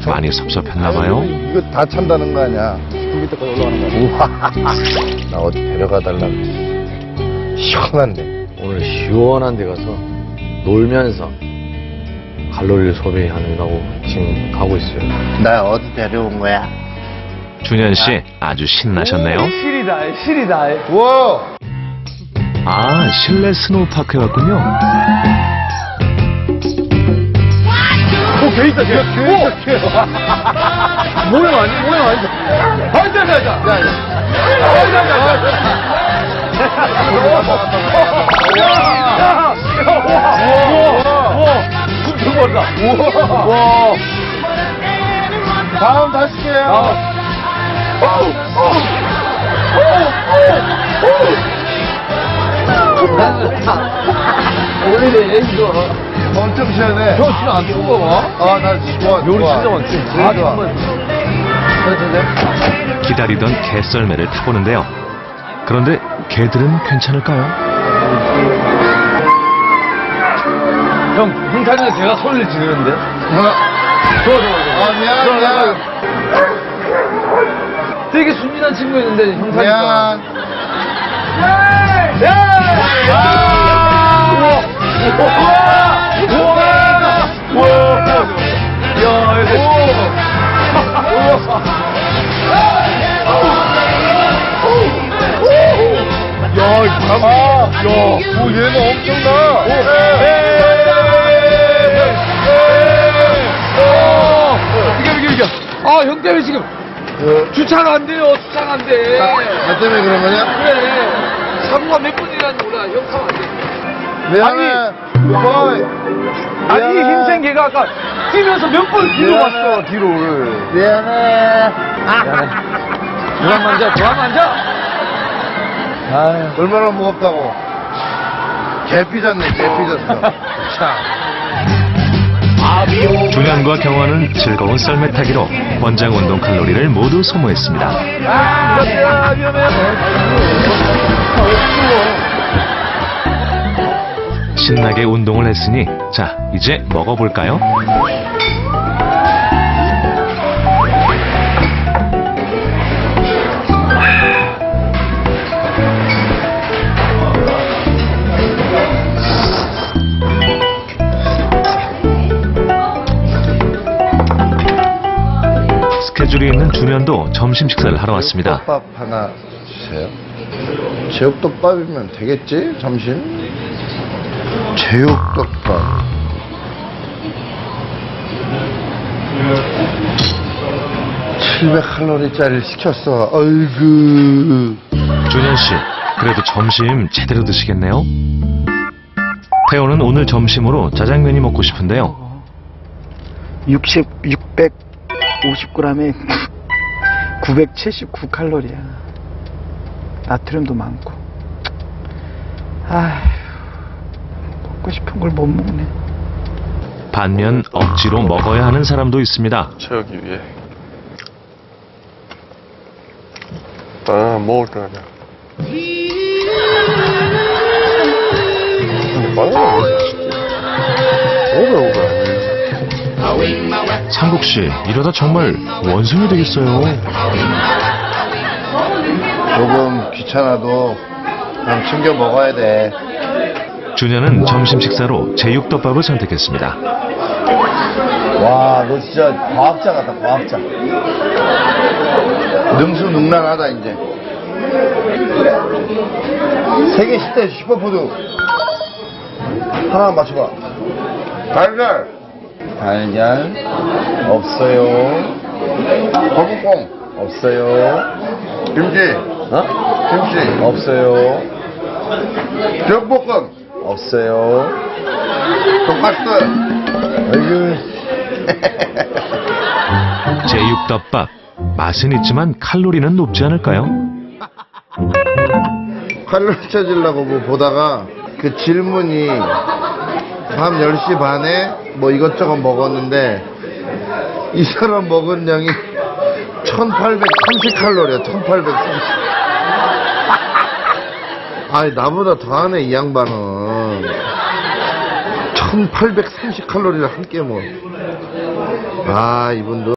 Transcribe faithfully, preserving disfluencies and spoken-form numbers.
많이 섭섭했나봐요. 이거 다 찬다는 거 아니야? 그 밑에까지 올라가는 거. 우와. 나 어디 데려가 달라고. 시원한데. 오늘 시원한 데 가서 놀면서 칼로리를 소비하느라고 지금 가고 있어요. 나 어디 데려온 거야? 준현 씨 아주 신나셨네요. 실이다, 실이다. 우와! 아, 실내 스노우파크에 왔군요. 오, 개 있다, 개. 개 있다, 개. 모양 아니, 모양 아니다. 앉아, 앉아, 앉아. 야, 야. 앉아, 앉아, 앉아. 야, 야, 와, 와, 진짜 멋있다. 와. 다음 다시 게요. 오늘의 애기가 엄청 시원해. 형 진짜 안 추운 거 봐? 아, 나 좋아. 요리 좋아. 진짜 많지? 아, 좋아. 기다리던 개썰매를 타보는데요. 그런데 개들은 괜찮을까요? 형, 형 타는데 제가 소리를 지르는데? 어? 좋아, 좋아, 좋아. 아, 미안, 미안. 되게 순진한 친구였는데, 형 타니까. 미안. 야! 야! 우와! 우와! 우와! 우와! 야, 이거. 야, 잠깐만. 야, 오, 얘는 엄청나. 이겨, 이겨, 이겨. 아, 형 때문에 지금 주차가 안 돼요. 주차가 안 돼. 나 때문에 그런 거냐? 그래. 사고가 몇 번이라는 몰라. 형 타면 안 돼. 미안해. 아니, 아니, 힘센 개가 아까 뛰면서 몇 번 뒤로 미안해. 갔어, 뒤로를. 미안해. 그만 만져, 그만 만져. 아유. 얼마나 무겁다고. 개 삐졌네, 개 삐졌어. 자. 준현과 경화는 즐거운 썰매 타기로 권장 운동 칼로리를 모두 소모했습니다. 아, 위험해, 위험해. 신나게 운동을 했으니 자, 이제 먹어볼까요? 스케줄이 있는 준현도 점심 식사를 하러 왔습니다. 제육덮밥 하나 주세요. 제육덮밥이면 되겠지? 점심? 제육덮밥. 칠백 칼로리짜리를 시켰어. 어이구. 준현 씨, 그래도 점심 제대로 드시겠네요? 태호는 오늘 점심으로 짜장면이 먹고 싶은데요. 육십, 육백오십 그램에 구백칠십구 칼로리야. 나트륨도 많고. 아휴, 먹고 싶은 걸 못 먹네. 반면 억지로 먹어야 하는 사람도 있습니다. 채우기 위해. 아, 먹을 줄 알아. 오래 오래. 상국 씨, 이러다 정말 원숭이 되겠어요. 조금 귀찮아도 그냥 챙겨 먹어야 돼. 준현은 점심 식사로 제육덮밥을 선택했습니다. 와, 너 진짜 과학자 같다, 과학자. 능수능란하다, 이제. 세계 십 대 슈퍼푸드. 하나 맞춰봐. 달걀. 달걀. 없어요. 거북콩. 없어요. 김치. 어? 김치. 없어요. 제육볶음. 없어요. 돈가스. 아이고. 제육덮밥. 맛은 있지만 칼로리는 높지 않을까요? 칼로리 찾으려고 뭐 보다가 그 질문이 밤 열 시 반에 뭐 이것저것 먹었는데 이 사람 먹은 양이 천팔백삼십 칼로리야. 천팔백삼십. 아니 나보다 더하네 이 양반은. 천팔백삼십 칼로리를 함께 먹어. 아 이분도